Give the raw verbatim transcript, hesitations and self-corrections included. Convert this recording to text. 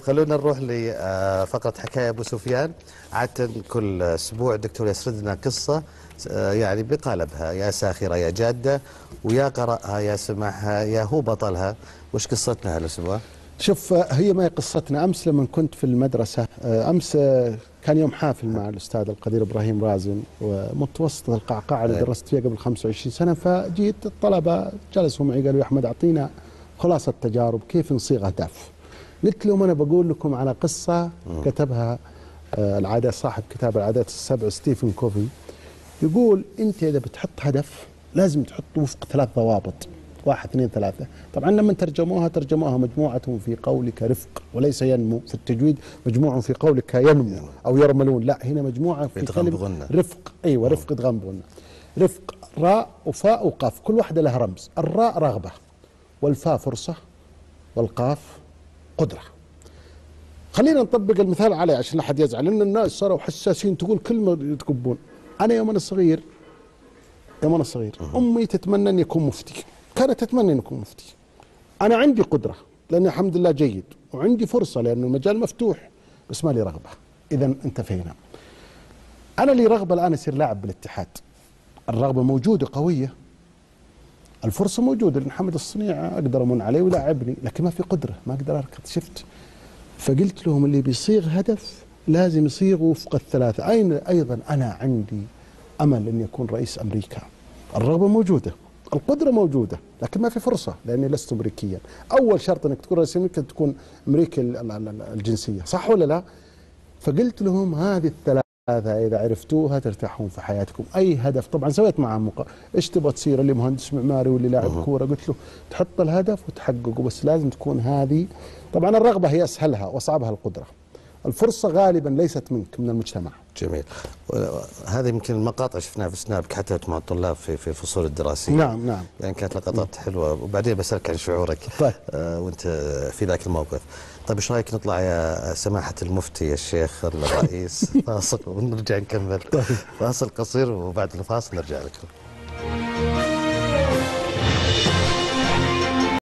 خلونا نروح لفقرة حكاية أبو سفيان. عادة كل أسبوع الدكتور يسرد لنا قصة يعني بقالبها، يا ساخرة يا جادة، ويا قرأها يا سمعها يا هو بطلها. وش قصتنا هالأسبوع؟ شوف، هي ما هي قصتنا. أمس لما كنت في المدرسة، أمس كان يوم حافل مع الأستاذ القدير إبراهيم رازن ومتوسط القعقاع اللي درست فيها قبل خمسة وعشرين سنة. فجيت الطلبة جلسوا معي قالوا يا أحمد أعطينا خلاصة تجارب كيف نصيغ أهداف. قلت لهم أنا بقول لكم على قصة كتبها العادات، صاحب كتاب العادات السبع ستيفن كوفي. يقول أنت إذا بتحط هدف لازم تحط وفق ثلاث ضوابط، واحد اثنين ثلاثة. طبعا لما ترجموها ترجموها مجموعة في قولك رفق وليس ينمو. في التجويد مجموعة في قولك ينمو أو يرملون، لا هنا مجموعة في كلمة رفق. أيوة رفق ادغام بغنة. رفق راء وفاء وقاف، كل واحدة لها رمز. الراء رغبة، والفاء فرصة، والقاف قدرة. خلينا نطبق المثال عليه عشان لا حد يزعل، لأن الناس صاروا حساسين تقول كلمة يتقبون. أنا يوم أنا صغير يوم أنا صغير أمي تتمنى أن يكون مفتي، كانت تتمنى أن يكون مفتي. أنا عندي قدرة لأني الحمد لله جيد، وعندي فرصة لأن المجال مفتوح، بس ما لي رغبة. إذا انتفينا. أنا لي رغبة الآن أصير لاعب بالاتحاد. الرغبة موجودة قوية، الفرصة موجودة، لأن محمد الصنيع أقدر أمن عليه ويلاعبني، لكن ما في قدرة، ما أقدر أركض. شفت؟ فقلت لهم اللي بيصيغ هدف لازم يصيغ وفق الثلاثة. أين أيضا أنا عندي أمل أن يكون رئيس أمريكا. الرغبة موجودة، القدرة موجودة، لكن ما في فرصة لأني لست أمريكيا. أول شرط أنك تكون رئيس أمريكا تكون أمريكي الجنسية، صح ولا لا؟ فقلت لهم هذه الثلاثة إذا عرفتوها ترتاحون في حياتكم. أي هدف، طبعا سويت معهم مقا... إيش تبغى تصير؟ اللي مهندس معماري واللي لاعب كورة. قلت له تحط الهدف وتحققه، بس لازم تكون هذه. طبعا الرغبة هي أسهلها وأصعبها القدرة. الفرصة غالبا ليست منك، من المجتمع. جميل. هذه يمكن المقاطع شفناها في سناب حتى مع الطلاب في في فصول الدراسيه. نعم نعم. يعني كانت لقطات حلوه، وبعدين بسالك عن شعورك طيب. آه وانت في ذاك الموقف. طيب ايش رايك نطلع يا سماحه المفتي الشيخ الرئيس فاصل ونرجع نكمل. طيب. فاصل قصير وبعد الفاصل نرجع لكم.